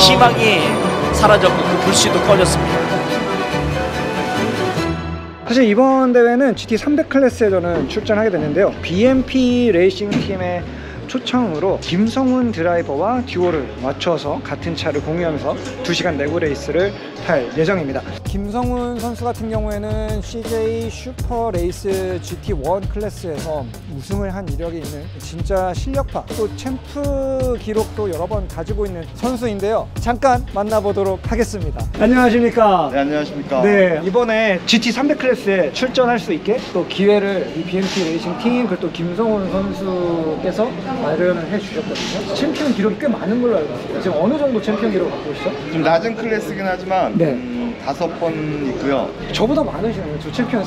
희망이 사라졌고 그 불씨도 꺼졌습니다. 사실 이번 대회는 GT300 클래스에 저는 출전하게 됐는데요, BMP 레이싱 팀의 초청으로 김성훈 드라이버와 듀오를 맞춰서 같은 차를 공유하면서 2시간 내구 레이스를 탈 예정입니다. 김성훈 선수 같은 경우에는 CJ 슈퍼 레이스 GT1 클래스에서 우승을 한 이력이 있는 진짜 실력파, 또 챔프 기록도 여러 번 가지고 있는 선수인데요. 잠깐 만나보도록 하겠습니다. 안녕하십니까? 네, 안녕하십니까? 네, 이번에 GT300 클래스에 출전할 수 있게 또 기회를 이 BMP 레이싱 팀, 그리고 또 김성훈 선수께서 마련을 해주셨거든요. 챔피언 기록이 꽤 많은 걸로 알고 있습니다. 지금 어느 정도 챔피언 기록 갖고 계시죠? 좀 낮은 클래스긴 하지만 네. 5번 있고요. 저보다 많으시네요. 저 챔피언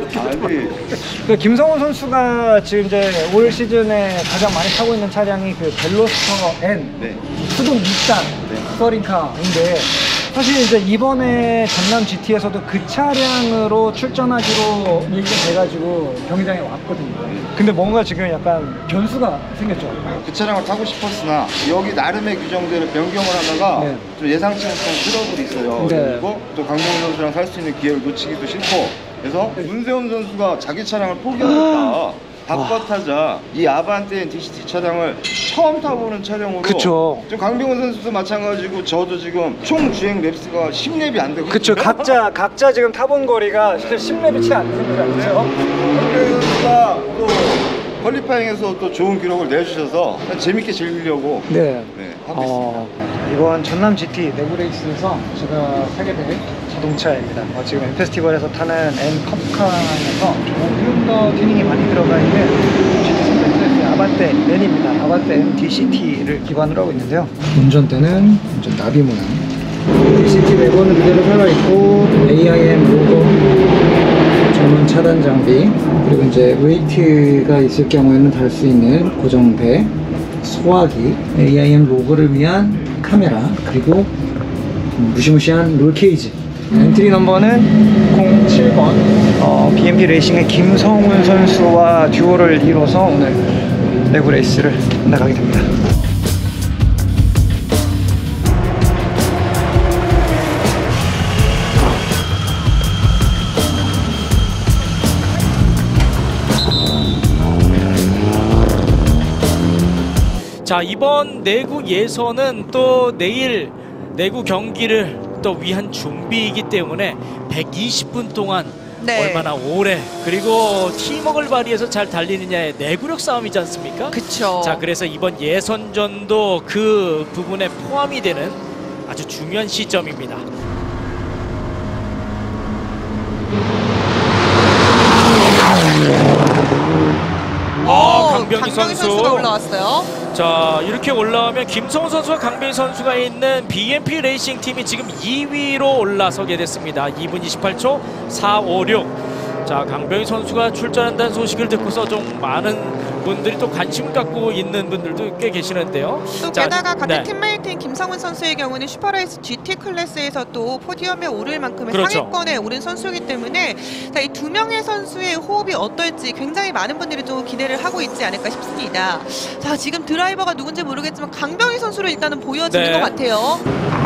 아니, 김성훈 선수가 지금 이제 올 시즌에 가장 많이 타고 있는 차량이 그 벨로스터 N, 네. 수동 2단 스터링카인데, 사실 이제 이번에 전남 GT에서도 그 차량으로 출전하기로 얘기돼가지고 경기장에 왔거든요. 근데 뭔가 지금 약간 변수가 생겼죠. 그 차량을 타고 싶었으나 여기 나름의 규정대로 변경을 하다가 네. 좀 예상치 못한 트러블이 있어요. 네. 그리고 또 강병훈 선수랑 살 수 있는 기회를 놓치기도 싫고, 그래서 문세훈 선수가 자기 차량을 포기하겠다, 바꿔 타자, 이 아반떼 DCT 차량을 처음 타보는 차량으로. 그쵸. 좀 강병훈 선수도 마찬가지고 저도 지금 총 주행 랩스가 10랩이 안 되고. 그쵸. 각자 지금 타본 거리가 실제 10렙이 채 안 됩니다. 그쵸? 강병훈 선수가 또 퀄리파잉에서 또 좋은 기록을 내주셔서 재밌게 즐기려고 하고 있습니다. 이번 전남 GT 내구 레이스에서 제가 타게 될 자동차입니다. 지금 M 페스티벌에서 타는 N 컵카에서 조금 더 튜닝이 많이 들어가 있는 GT300 클래스의 아반떼 N입니다. 아반떼 N DCT를 기반으로 하고 있는데요, 운전대는 이제 나비 모양, DCT 레버는 그대로 살아있고 AIM 로고, 전원 차단 장비, 그리고 이제 웨이트가 있을 경우에는 달 수 있는 고정배, 소화기, AIM 로고를 위한 카메라, 그리고 무시무시한 롤 케이지. 엔트리 넘버는 07번 BMP 레이싱의 김성훈 선수와 듀오를 이뤄서 오늘 내구 레이스를 나가게 됩니다. 자, 이번 내구 예선은 또 내일 내구 경기를 또 위한 준비이기 때문에 120분 동안 얼마나 오래, 그리고 팀워크를 발휘해서 잘 달리느냐의 내구력 싸움이지 않습니까? 그쵸. 자, 그래서 이번 예선전도 그 부분에 포함이 되는 아주 중요한 시점입니다. 강병희 선수가 올라왔어요. 자, 이렇게 올라오면 김성훈 선수와 강병희 선수가 있는 BMP 레이싱 팀이 지금 2위로 올라서게 됐습니다. 2분 28초 456. 자, 강병희 선수가 출전한다는 소식을 듣고서 좀 많은 분들이 또 관심 갖고 있는 분들도 꽤 계시는데요. 또 게다가 같은 팀메이트인 김성훈 선수의 경우는 슈퍼레이스 GT 클래스에서 또 포디엄에 오를 만큼의 상위권에 오른 선수이기 때문에 이 두 명의 선수의 호흡이 어떨지 굉장히 많은 분들이 좀 기대를 하고 있지 않을까 싶습니다. 자, 지금 드라이버가 누군지 모르겠지만 강병희 선수를 일단은 보여주는 것 같아요.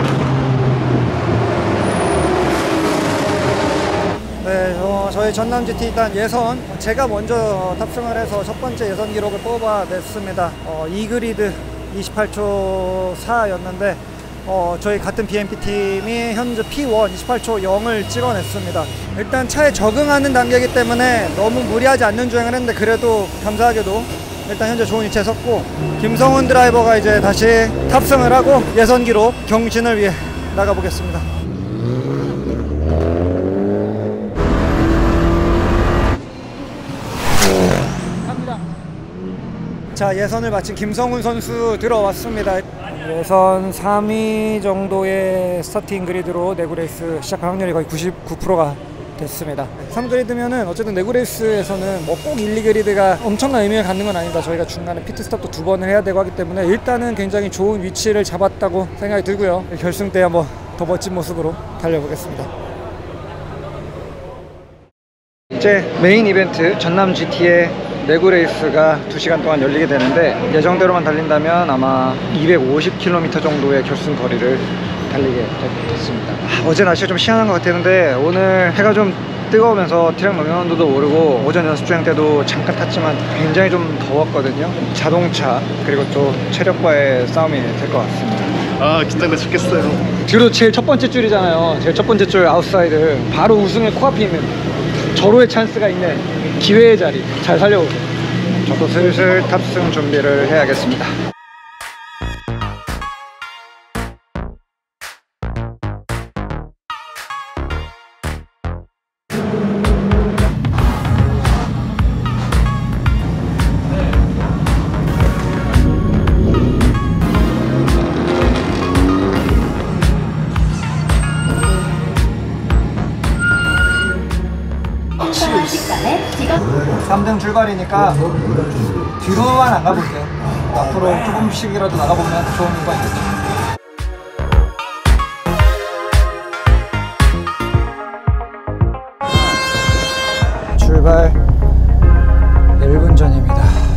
네, 저희 전남 GT 일단 예선 제가 먼저 탑승을 해서 첫 번째 예선 기록을 뽑아냈습니다. 2그리드 28초 4였는데 저희 같은 BMP 팀이 현재 P1 28초 0을 찍어냈습니다. 일단 차에 적응하는 단계이기 때문에 너무 무리하지 않는 주행을 했는데, 그래도 감사하게도 일단 현재 좋은 위치에 섰고, 김성훈 드라이버가 이제 다시 탑승을 하고 예선 기록 경신을 위해 나가보겠습니다. 자, 예선을 마친 김성훈 선수 들어왔습니다. 예선 3위 정도의 스타팅 그리드로 내구 레이스 시작할 확률이 거의 99%가 됐습니다. 3그리드면은 어쨌든 내구 레이스에서는 뭐 꼭 1, 2그리드가 엄청난 의미를 갖는 건 아닙니다. 저희가 중간에 피트스톱도 2번을 해야 되고 하기 때문에 일단은 굉장히 좋은 위치를 잡았다고 생각이 들고요. 결승 때 한번 더 멋진 모습으로 달려보겠습니다. 이제 메인 이벤트 전남 GT의 내구 레이스가 2시간 동안 열리게 되는데 예정대로만 달린다면 아마 250km 정도의 결승 거리를 달리게 됐습니다. 어제 날씨가 좀 시원한 것 같았는데 오늘 해가 좀 뜨거우면서 트랙 노면 온도도 오르고 오전 연습 주행 때도 잠깐 탔지만 굉장히 좀 더웠거든요. 자동차 그리고 또 체력과의 싸움이 될 것 같습니다. 아 긴장돼 죽겠어요. 뒤로 제일 첫 번째 줄이잖아요. 제일 첫 번째 줄 아웃사이드 바로 우승의 코앞에 있는 절호의 찬스가 있는 기회의 자리 잘 살려오세요. 저도 슬슬 탑승 준비를 해야겠습니다. 통화 식단에 직업 3등 출발이니까 뒤로만 안 가볼게요. 앞으로 조금씩이라도 나가보면 좋은 결과 있겠죠. 출발 1분 전입니다.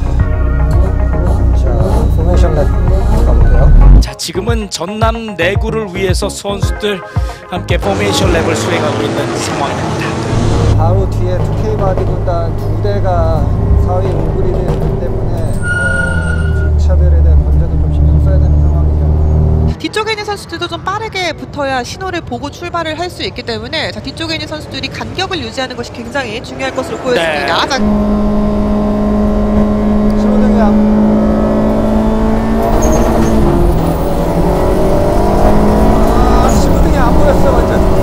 자, 포메이션 랩 가볼게요. 자, 지금은 전남 내구를 위해서 선수들 함께 포메이션 랩을 수행하고 있는 상황입니다. 바로 뒤에 2K 바디 군단 2대가 4위 온그리드였기 때문에 차들에 대한 건재도 좀 신경 써야 되는 상황이죠. 뒤쪽에 있는 선수들도 좀 빠르게 붙어야 신호를 보고 출발을 할 수 있기 때문에 자, 뒤쪽에 있는 선수들이 간격을 유지하는 것이 굉장히 중요할 것으로 보여집니다. 네. 자, 신호등이 신호등이 안 보였어 완전.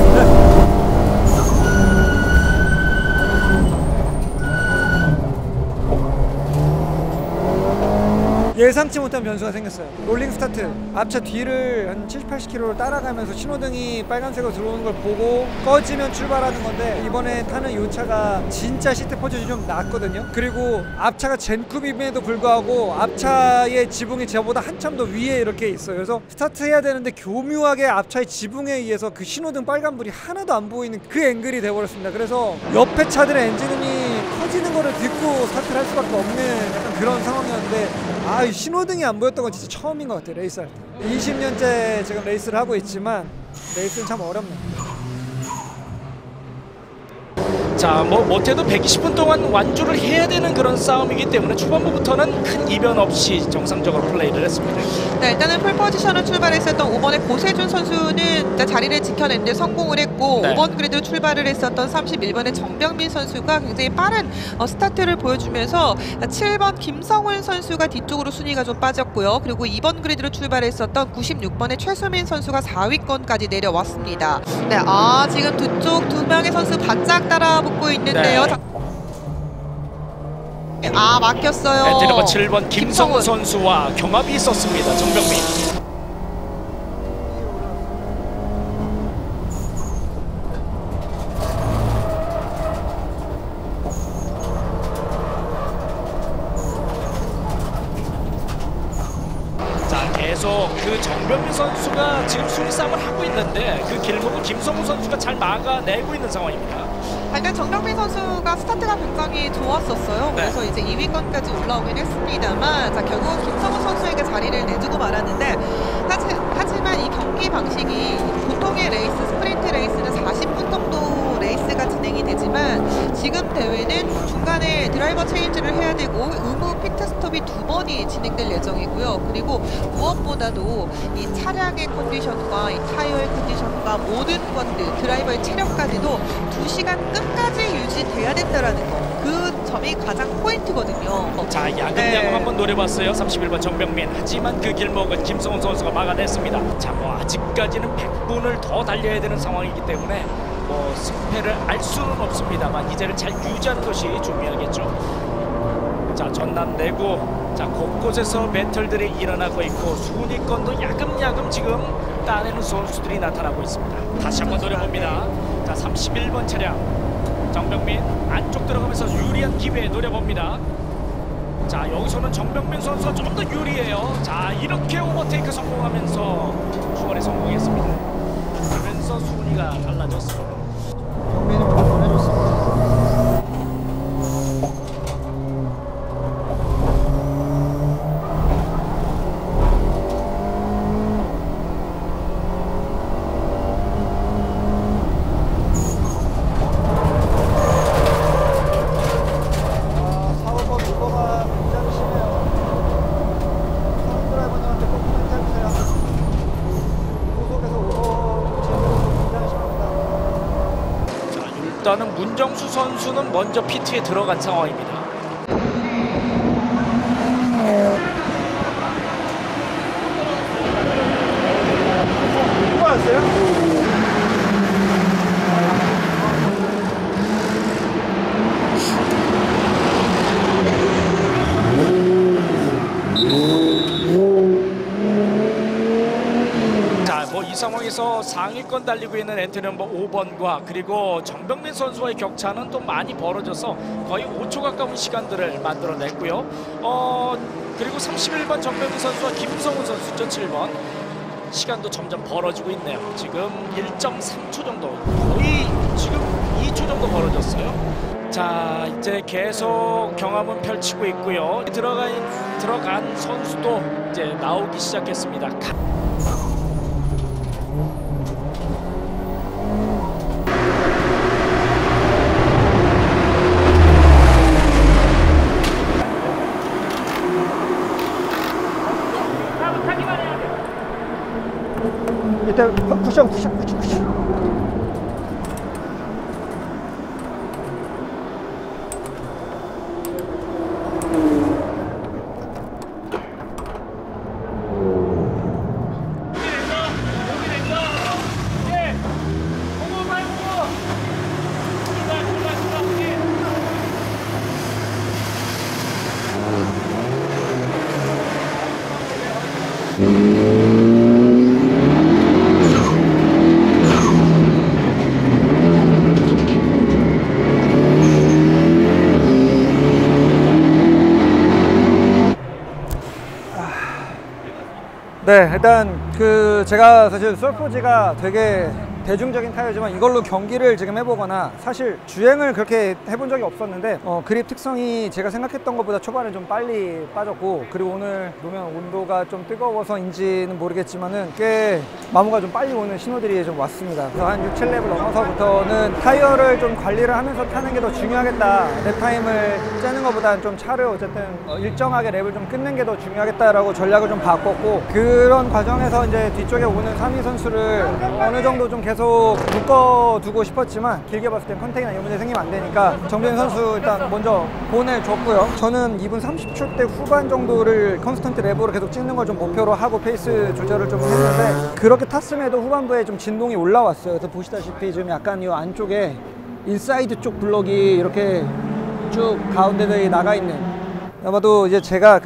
예상치 못한 변수가 생겼어요. 롤링 스타트 앞차 뒤를 한 70, 80km를 따라가면서 신호등이 빨간색으로 들어오는 걸 보고 꺼지면 출발하는 건데 이번에 타는 이 차가 진짜 시트 포지션이 좀 낮거든요. 그리고 앞차가 젠쿱임에도 불구하고 앞차의 지붕이 저보다 한참 더 위에 이렇게 있어요. 그래서 스타트해야 되는데 교묘하게 앞차의 지붕에 의해서 그 신호등 빨간불이 하나도 안 보이는 그 앵글이 돼버렸습니다. 그래서 옆에 차들의 엔진음이 커지는 거를 듣고 스타트를 할 수밖에 없는 약간 그런 상황이었는데 이 신호등이 안 보였던 건 진짜 처음인 것 같아요. 레이스 할 때 20년째 지금 레이스를 하고 있지만 레이스는 참 어렵네요. 자, 못해도 120분 동안 완주를 해야 되는 그런 싸움이기 때문에 초반부부터는 큰 이변 없이 정상적으로 플레이를 했습니다. 네, 일단은 폴포지션을 출발했었던 5번의 고세준 선수는 일단 자리를 지켜내는데 성공을 했고 네. 5번 그리드로 출발을 했었던 31번의 정병민 선수가 굉장히 빠른 스타트를 보여주면서 7번 김성훈 선수가 뒤쪽으로 순위가 좀 빠졌고요. 그리고 2번 그리드로 출발했었던 96번의 최수민 선수가 4위권까지 내려왔습니다. 네, 지금 두 명의 선수 바짝 따라붙고 있는데요. 네. 막혔어요. 엔트리 넘버 7번 김성훈 선수와 경합이 있었습니다. 정병민. 자, 계속 그 정병민 선수가 지금 순위 싸움을 하고 있는데 그 길목을 김성훈 선수가 잘 막아내고 있는 상황입니다. 일단 정병민 선수가 스타트가 굉장히 좋았었어요. 네. 그래서 이제 2위권까지 올라오긴 했습니다만 결국은 김성훈 선수에게 자리를 내주고 말았는데 하지만 이 경기 방식이 보통의 레이스, 스프린트 레이스는 40분 정도 레이스가 진행이 되지만 지금 대회는 중간에 드라이버 체인지를 해야 되고 의무 피트스톱이 2번이 진행될 예정이고요. 그리고 무엇보다도 이 차량의 컨디션과 이 타이어의 컨디션과 모든 것들, 드라이버의 체력까지도 2시간 끝까지 유지돼야 된다라는 거. 그 점이 가장 포인트거든요. 자, 야금야금 한번 노려봤어요. 31번 정병민. 하지만 그 길목은 김성훈 선수가 막아냈습니다. 자, 아직까지는 100분을 더 달려야 되는 상황이기 때문에 승패를 알 수는 없습니다만 이제는 잘 유지하는 것이 중요하겠죠. 자, 전남 내구. 자, 곳곳에서 배틀들이 일어나고 있고 순위권도 야금야금 지금 따내는 선수들이 나타나고 있습니다. 다시 한번 노려봅니다. 자, 31번 차량 정병민 안쪽 들어가면서 유리한 기회에 노려봅니다. 자, 여기서는 정병민 선수가 좀 더 유리해요. 자, 이렇게 오버테이크 성공하면서 추월에 성공했습니다. 그러면서 순위가 달라졌습니다. 경민이 오늘 보내줬습니다. 선수보다는 문정수 선수는 먼저 피트에 들어간 상황입니다. 이 상황에서 상위권 달리고 있는 엔트리 넘버 5번과 그리고 정병민 선수와의 격차는 또 많이 벌어져서 거의 5초 가까운 시간들을 만들어냈고요. 그리고 31번 정병민 선수와 김성훈 선수죠, 7번. 시간도 점점 벌어지고 있네요. 지금 1.3초 정도, 거의 지금 2초 정도 벌어졌어요. 자, 이제 계속 경험은 펼치고 있고요. 들어간 선수도 이제 나오기 시작했습니다. 일단 쿠션. 네, 일단 제가 사실 솔포지가 되게 대중적인 타이어지만 이걸로 경기를 지금 해보거나 사실 주행을 그렇게 해본 적이 없었는데 그립 특성이 제가 생각했던 것보다 초반에 좀 빨리 빠졌고, 그리고 오늘 노면 온도가 좀 뜨거워서인지는 모르겠지만은 꽤 마모가 좀 빨리 오는 신호들이 좀 왔습니다. 그래서 한 6, 7렙을 넘어서부터는 타이어를 좀 관리를 하면서 타는 게 더 중요하겠다, 랩 타임을 째는 것보다는 좀 차를 어쨌든 일정하게 랩을 좀 끊는 게 더 중요하겠다라고 전략을 좀 바꿨고, 그런 과정에서 이제 뒤쪽에 오는 3위 선수를 어느 정도 좀 계속 묶어두고 싶었지만 길게 봤을 땐 컨택이나 이런 문제 생기면 안 되니까 정병민 선수 일단 먼저 보내줬고요. 저는 2분 30초대 후반 정도를 컨스턴트 랩으로 계속 찍는 걸 좀 목표로 하고 페이스 조절을 좀 했는데, 그렇게 탔음에도 후반부에 좀 진동이 올라왔어요. 그래서 보시다시피 지금 약간 이 안쪽에 인사이드 쪽 블럭이 이렇게 쭉 가운데에 나가 있는, 아마도 이제 제가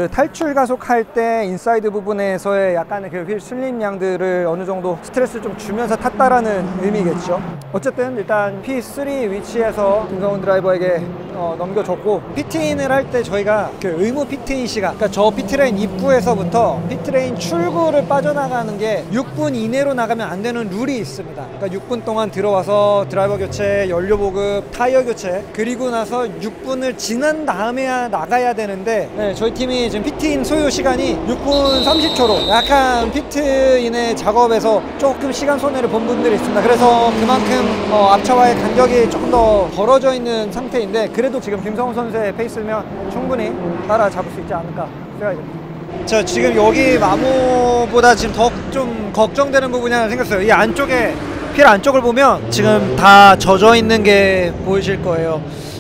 탈출 가속할 때 인사이드 부분에서의 약간의 휠 슬림 양들을 어느 정도 스트레스를 좀 주면서 탔다라는 의미겠죠. 어쨌든 일단 P3 위치에서 김성훈 드라이버에게 넘겨줬고, 피트인을 할 때 저희가 의무 피트인 시간, 그러니까 저 피트레인 입구에서부터 피트레인 출구를 빠져나가는 게 6분 이내로 나가면 안 되는 룰이 있습니다. 그러니까 6분 동안 들어와서 드라이버 교체, 연료 보급, 타이어 교체, 그리고 나서 6분을 지난 다음에야 나가야 되는데, 네, 저희 팀이 지금 피트인 소요 시간이 6분 30초로 약간 피트인의 작업에서 조금 시간 손해를 본 분들이 있습니다. 그래서 그만큼 앞차와의 간격이 조금 더 벌어져 있는 상태인데, 그래도 지금 김성훈 선수의 페이스면 충분히 따라잡을 수 있지 않을까 생각이 듭니다. 자, 지금 여기 마모보다 지금 더 좀 걱정되는 부분이 하나 생겼어요. 이 안쪽에, 휠 안쪽을 보면 지금 다 젖어 있는 게 보이실 거예요.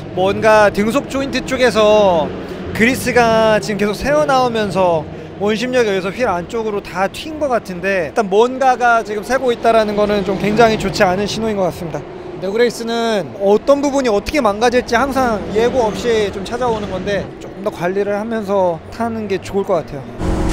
뭔가 등속 조인트 쪽에서 그리스가 지금 계속 새어나오면서 원심력에 의해서 휠 안쪽으로 다 튄 것 같은데, 일단 뭔가가 지금 새고 있다는 거는 좀 굉장히 좋지 않은 신호인 것 같습니다. 내구레이스는 어떤 부분이 어떻게 망가질지 항상 예고 없이 좀 찾아오는 건데, 조금 더 관리를 하면서 타는 게 좋을 것 같아요.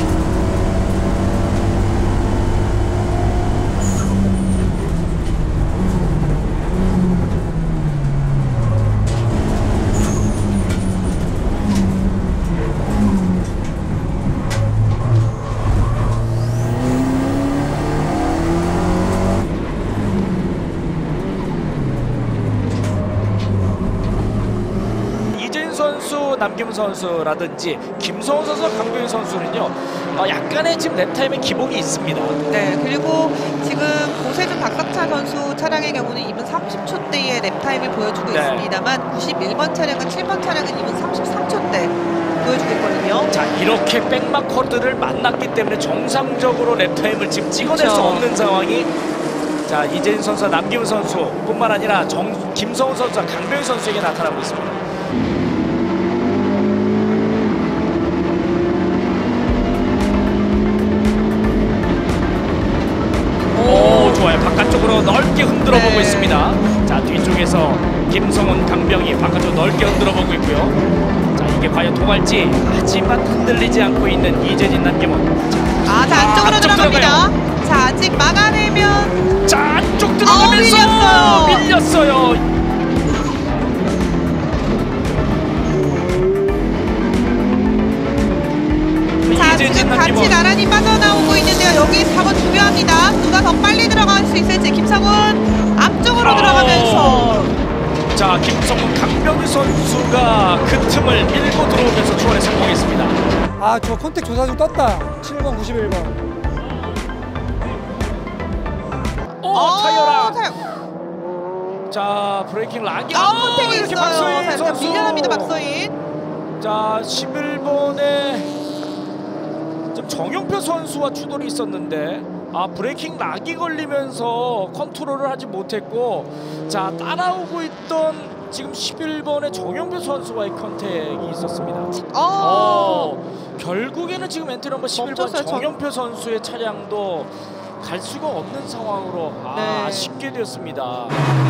남김 선수라든지 김성훈 선수와 강병희 선수는요, 약간의 지금 랩타임의 기복이 있습니다. 네, 그리고 지금 고세준 박석차 선수 차량의 경우는 2분 30초대의 랩타임을 보여주고 있습니다만 91번 차량은 7번 차량은 2분 33초대 보여주고 있거든요. 자, 이렇게 백마커들을 만났기 때문에 정상적으로 랩타임을 지금 찍어낼 수 없는 상황이 자, 이재진 선수와 남기훈 선수뿐만 아니라 김성훈 선수와 강병희 선수에게 나타나고 있습니다. 오, 좋아요. 바깥쪽으로 넓게 흔들어 보고 네. 있습니다. 자, 뒤쪽에서 김성훈, 강병희 바깥쪽 넓게 흔들어 보고 있고요. 자, 이게 과연 통할지. 하지만 흔들리지 않고 있는 이재진, 남기훈. 자, 안쪽으로 앞쪽 들어갑니다. 자, 아직 막아내면 자, 안쪽 들어가면서 밀렸어요. 자, 이재진, 지금 같이 남기훈. 나란히 빠져나오고 있는데요. 여기 4번 중요합니다. 누가 더 빨리 들어갈 수 있을지. 김성훈 앞쪽으로 들어가면서 자, 김성훈, 강병희 선수가 그 틈을 밀고 들어오면서 추월에 성공했습니다. 아, 저 컨택 조사 중 떴다. 7번, 91번. 타이어라. 타이어. 자, 브레이킹 락이 컨택이 이렇게 있어요. 박서인 살짝 선수. 밀려납니다. 박서인. 자, 11번에 좀 정용표 선수와 추돌이 있었는데 브레이킹 락이 걸리면서 컨트롤을 하지 못했고, 자, 따라오고 있던 지금 11번의 정용표 선수와의 컨택이 있었습니다. 결국에는 지금 엔트리 넘버 11번 멈췄어요, 정용표 선수의 차량도 갈 수가 없는 상황으로 네. 아쉽게 되었습니다.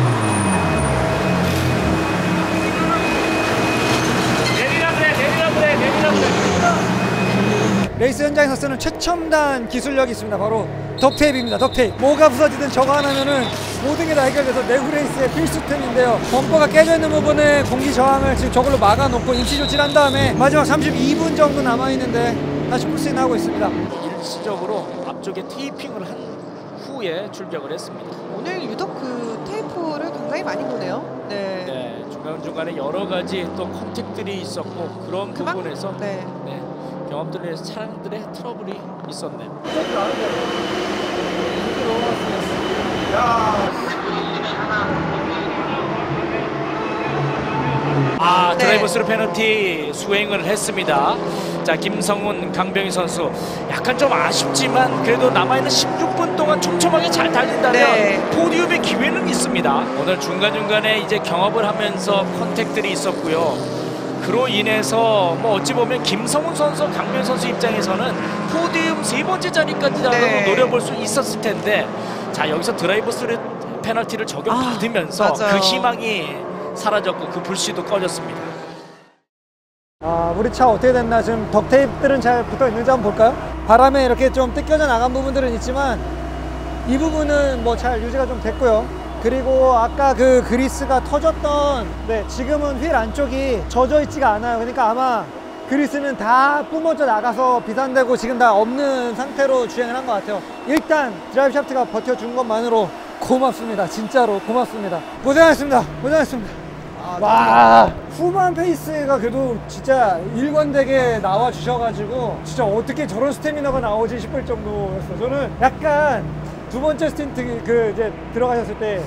레이스 현장에서 쓰는 최첨단 기술력이 있습니다. 바로 덕테이프입니다. 덕테이프. 뭐가 부서지든 저거 하나면은 모든 게 다 해결돼서 내구 레이스의 필수템인데요. 범퍼가 깨져 있는 부분에 공기 저항을 지금 저걸로 막아놓고 임시 조치를 한 다음에 마지막 32분 정도 남아 있는데 다시 풀스윙 하고 있습니다. 일시적으로 앞쪽에 테이핑을 한 후에 출격을 했습니다. 오늘 유독 그 테이프를 굉장히 많이 보네요. 네. 네, 중간중간에 여러 가지 또 컨택들이 있었고 그런 부분에서 네. 경험들을 위해서 차량들의 트러블이 있었네요. 드라이브 스루 페널티 수행을 했습니다. 자, 김성훈, 강병희 선수 약간 좀 아쉽지만 그래도 남아있는 16분 동안 촘촘하게 잘 달린다면 네. 포디움의 기회는 있습니다. 오늘 중간중간에 이제 경합을 하면서 컨택들이 있었고요. 그로 인해서 뭐 어찌 보면 김성훈 선수, 강병희 선수 입장에서는 포디움 3번째 자리까지 노려볼 수 있었을 텐데, 자, 여기서 드라이브 스루 페널티를 적용받으면서 맞아요. 그 희망이 사라졌고 그 불씨도 꺼졌습니다. 우리 차 어떻게 됐나, 지금 덕테이프들은 잘 붙어 있는지 한번 볼까요? 바람에 이렇게 좀 뜯겨져 나간 부분들은 있지만 이 부분은 뭐 잘 유지가 좀 됐고요. 그리고 아까 그 그리스가 터졌던, 지금은 휠 안쪽이 젖어 있지가 않아요. 그러니까 아마 그리스는 다 뿜어져 나가서 비산되고 지금 다 없는 상태로 주행을 한 것 같아요. 일단 드라이브 샤프트가 버텨준 것만으로 고맙습니다. 진짜로 고맙습니다. 고생하셨습니다. 고생하셨습니다. 와, 후반 페이스가 그래도 진짜 일관되게 나와 주셔가지고 진짜 어떻게 저런 스태미너가 나오지 싶을 정도였어. 저는 약간 두 번째 스틴트 이제 들어가셨을 때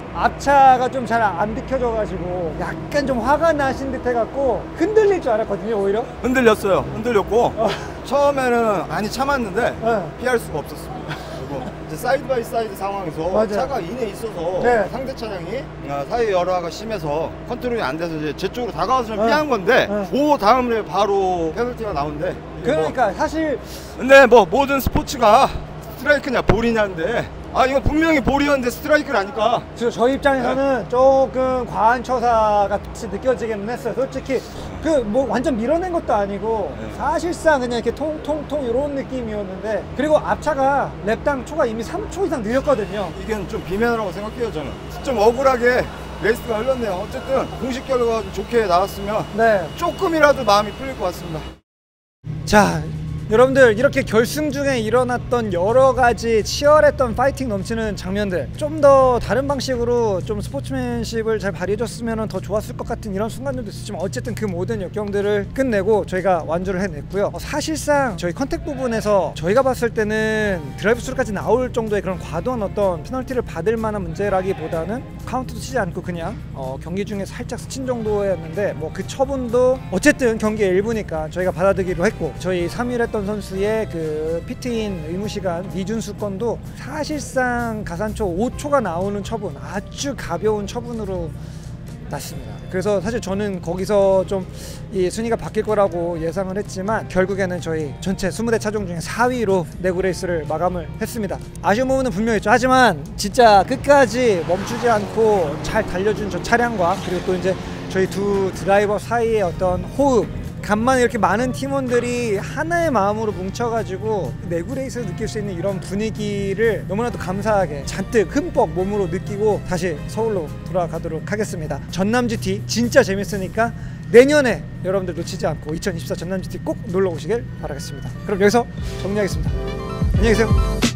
앞차가 좀 잘 안 비켜져가지고 약간 좀 화가 나신 듯 해갖고 흔들릴 줄 알았거든요. 오히려 흔들렸어요. 흔들렸고 처음에는 많이 참았는데 네. 피할 수가 없었습니다. 그리고 이제 사이드 바이 사이드 상황에서 맞아요. 차가 인에 있어서 네. 상대 차량이 사이 열화가 심해서 컨트롤이 안 돼서 이제 제 쪽으로 다가와서 좀 네. 피한 건데 네. 그 다음에 바로 페널티가 나오는데, 그러니까 사실 근데 뭐 모든 스포츠가 스트라이크냐 볼이냐인데 이거 분명히 볼이었는데 스트라이크라니까. 저희 입장에서는 조금 과한 처사 같이 느껴지기는 했어요. 솔직히 뭐 완전 밀어낸 것도 아니고 사실상 그냥 이렇게 통통통 이런 느낌이었는데, 그리고 앞차가 랩당 초가 이미 3초 이상 늘렸거든요. 이게 좀 비매너라고 생각해요. 저는 좀 억울하게 레이스가 흘렀네요. 어쨌든 공식 결과가 좀 좋게 나왔으면 조금이라도 마음이 풀릴 것 같습니다. 자, 여러분들, 이렇게 결승 중에 일어났던 여러 가지 치열했던 파이팅 넘치는 장면들, 좀 더 다른 방식으로 좀 스포츠맨십을 잘 발휘해줬으면 더 좋았을 것 같은 이런 순간들도 있었지만 어쨌든 그 모든 역경들을 끝내고 저희가 완주를 해냈고요. 사실상 저희 컨택 부분에서 저희가 봤을 때는 드라이브 스루까지 나올 정도의 그런 과도한 어떤 페널티를 받을 만한 문제라기보다는 카운트도 치지 않고 그냥 경기 중에 살짝 스친 정도였는데, 뭐 그 처분도 어쨌든 경기의 일부니까 저희가 받아들이기로 했고, 저희 3일 했던 박지권 선수의 그 피트인 의무 시간 미준수 건도 사실상 가산초 5초가 나오는 처분, 아주 가벼운 처분으로 났습니다. 그래서 사실 저는 거기서 좀 이 순위가 바뀔 거라고 예상을 했지만 결국에는 저희 전체 20대 차종 중에 4위로 내구 레이스를 마감을 했습니다. 아쉬운 부분은 분명히 있죠. 하지만 진짜 끝까지 멈추지 않고 잘 달려준 저 차량과 그리고 또 이제 저희 두 드라이버 사이의 어떤 호흡, 간만에 이렇게 많은 팀원들이 하나의 마음으로 뭉쳐가지고 내구 레이스를 느낄 수 있는 이런 분위기를 너무나도 감사하게 잔뜩 흠뻑 몸으로 느끼고 다시 서울로 돌아가도록 하겠습니다. 전남 GT 진짜 재밌으니까 내년에 여러분들 놓치지 않고 2024 전남 GT 꼭 놀러 오시길 바라겠습니다. 그럼 여기서 정리하겠습니다. 안녕히 계세요.